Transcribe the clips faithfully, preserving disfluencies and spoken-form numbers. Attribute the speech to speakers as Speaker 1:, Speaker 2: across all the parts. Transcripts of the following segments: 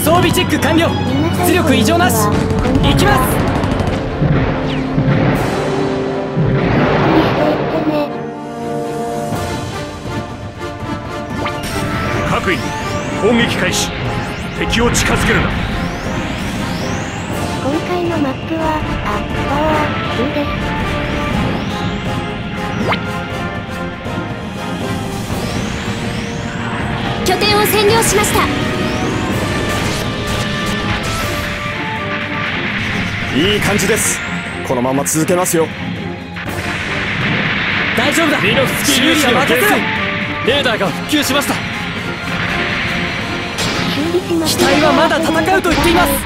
Speaker 1: 装備チェック完了。出力異常なし。行きます。
Speaker 2: 各員攻撃開始。敵を近づけるな。
Speaker 3: 今回のマップはあパワーツーです。
Speaker 4: 拠点を占領しました。
Speaker 5: いい感じです。このまま続けますよ。
Speaker 1: 大丈夫だ。ミノフスキー粒子の形成。レーダーが復旧しました。機体はまだ戦うと言っています。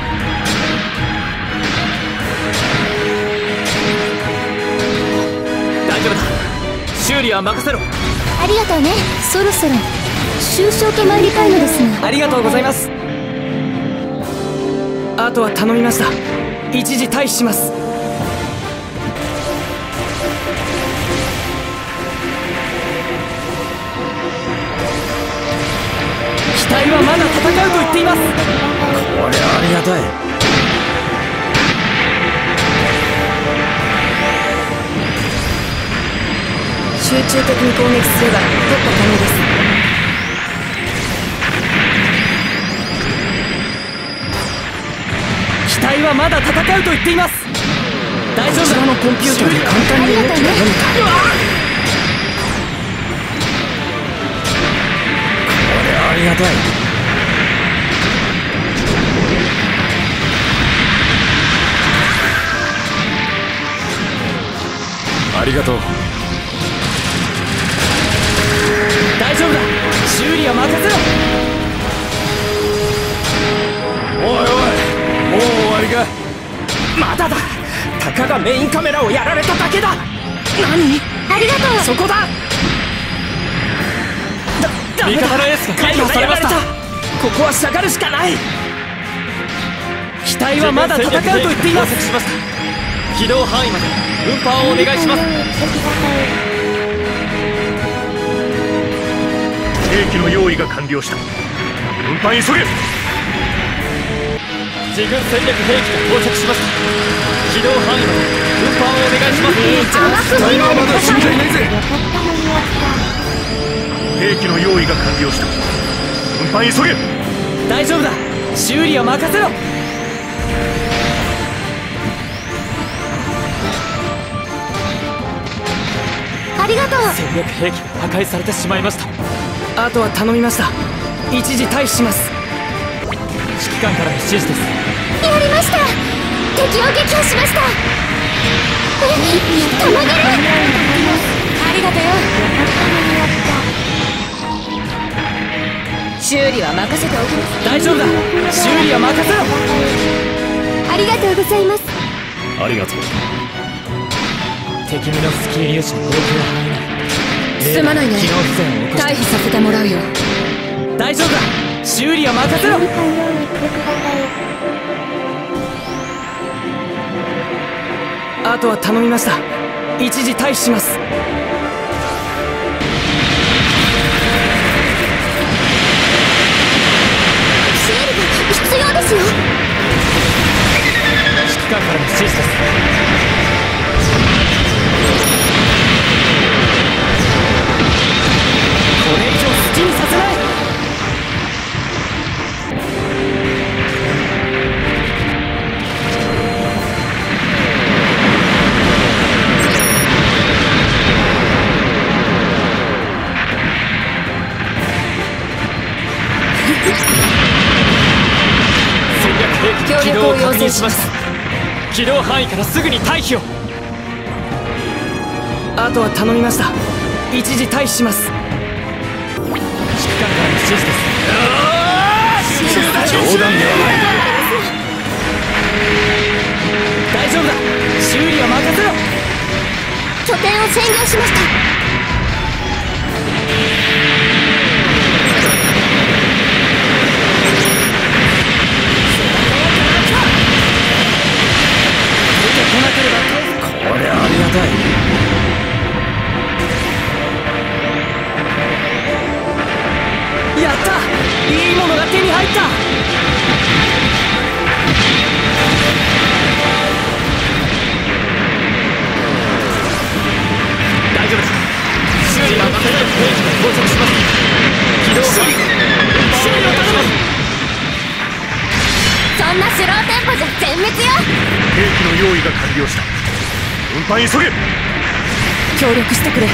Speaker 1: 大丈夫だ。修理は任せろ。
Speaker 4: ありがとうね。そろそろ終将と参りたいのですが。
Speaker 1: ありがとうございます。あとは頼みました。一時退避します。機体はまだ戦うと言っています。
Speaker 5: これはありがたい。
Speaker 4: 集中的に攻撃すれば突破可能です。
Speaker 1: 機体はまだ戦うと言っています。大丈夫だ。こちらのコンピューターで簡単に動きが読めた。
Speaker 5: これはありがたい。ありがとう。
Speaker 1: 大丈夫だ。修理は任せろ。
Speaker 5: おいおい、もう終わりか。
Speaker 1: まだだ。たかがメインカメラをやられただけだ。何？
Speaker 4: ありがとう。
Speaker 1: そこだ。だ味方のエースが解除されました。ここは下がるしかない。機体はまだ戦うと言っています。軌道範囲まで運搬をお願いします。
Speaker 2: 兵器の用意が完了した。運搬急げ。
Speaker 1: 自軍戦略兵器が到着しました。軌道範囲まで運搬をお願いします。
Speaker 5: 機体はまだ死んでいないぜ。
Speaker 2: 兵器の用意が完了した。運搬急げ。
Speaker 1: 大丈夫だ。修理は任せろ。
Speaker 4: ありがとう。
Speaker 1: 戦略兵器が破壊されてしまいました。あとは頼みました。一時退避します。指揮官からの指示です。
Speaker 4: やりました。敵を撃破しました。え、たまげる。ありがとよ。修理は任せておきます。
Speaker 1: 大丈夫だ。修理は任せろ。
Speaker 4: ありがとうございます。
Speaker 5: ありがとう。
Speaker 1: 敵ミノフスキー粒子の動きが範囲内。
Speaker 4: すまないね。
Speaker 1: 機能不全を起こした
Speaker 4: 退避させてもらうよ。
Speaker 1: 大丈夫だ。修理は任せろ。あとは頼みました。一時退避します。
Speaker 4: シールが必要ですよ。
Speaker 1: 指揮官からの指示です。これ以上好きにさせない。軌道を確認します。軌道範囲からすぐに退避を。あとは頼みました。一時退避します。指揮官からの指示です。
Speaker 5: 冗談ではない。
Speaker 1: 大丈夫だ。修理は任せろ。
Speaker 4: 拠点を占領しました。
Speaker 1: 来なければ。
Speaker 5: これありがたい。
Speaker 1: やった。いいものが手に入った。
Speaker 4: 滅よ。
Speaker 2: 兵器の用意が完了した。運搬急げ。
Speaker 1: 協力してくれ。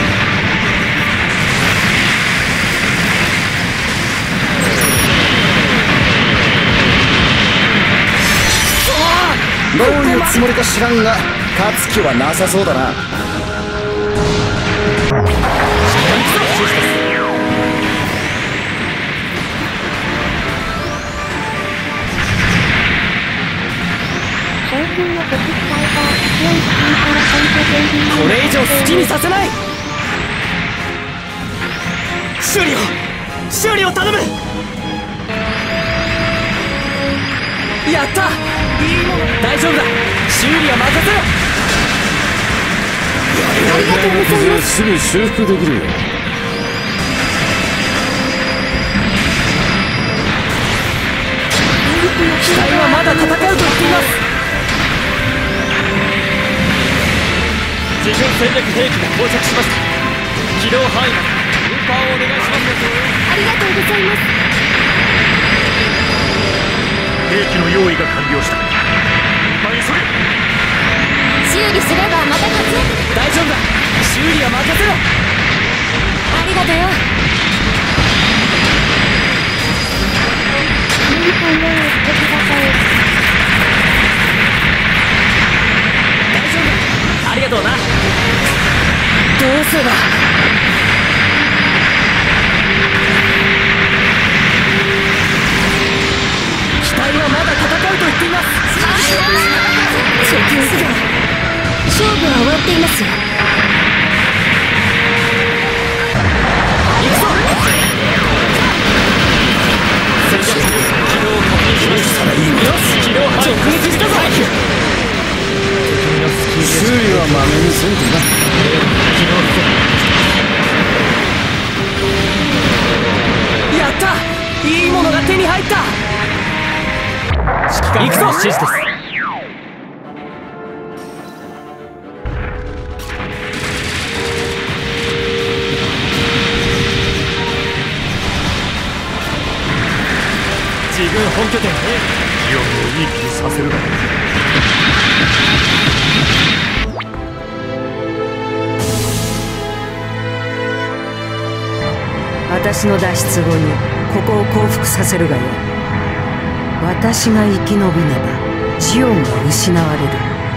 Speaker 5: どういうつもりか知らんが勝つ気はなさそうだな。
Speaker 3: 商品の敵機体が強いスキンから本拠点に。
Speaker 1: これ以上好きにさせない。修理を修理を頼む。やった、いいもの。大丈夫だ、修理は任せろ。
Speaker 4: ありがとうございます。
Speaker 5: すぐ修復できるよ。
Speaker 1: 機体はまだ戦うと言っています。自軍戦略兵器が到着しました。機動範囲まで運搬をお願いします。
Speaker 4: ありがとうございます。
Speaker 2: 兵器の用意が完了した。運搬急げ。
Speaker 4: 修理すればまた勝つ。
Speaker 1: 大丈夫だ、修理は任せろ。
Speaker 4: ありがとうよ。
Speaker 3: ミニコンを押してください。
Speaker 1: 大丈夫だ、ありがとうな。どうすれば。機体はまだ戦うと言っています。
Speaker 4: 初級すぎる。勝負は終わっていますよ。
Speaker 1: 行くぞ。戦略機動を確認しました。よし、機動直撃したぞ。
Speaker 5: 修理はまめにせんとな。
Speaker 1: やった、いいものが手に入った。行くぞ。指示です。自軍本拠点へ。
Speaker 2: 気温をいい気にさせるな。
Speaker 6: 私の脱出後にここを降伏させるがよい。私が生き延びねばジオンが失われる。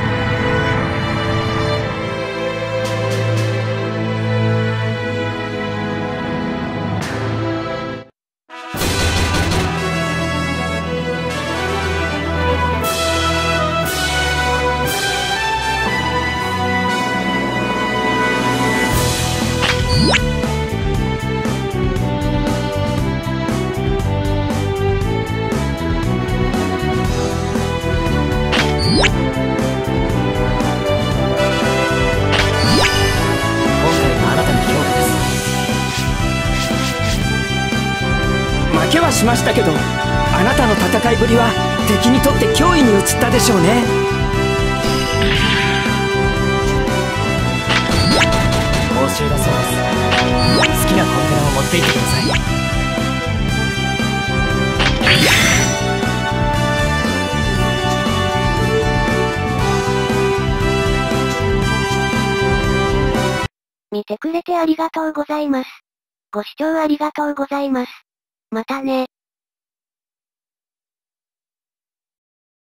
Speaker 1: 負けはしましたけど、あなたの戦いぶりは敵にとって脅威に移ったでしょうね。報酬だそうです。好きなコンテナを持って行ってください。
Speaker 3: 見てくれてありがとうございます。ご視聴ありがとうございます。またね。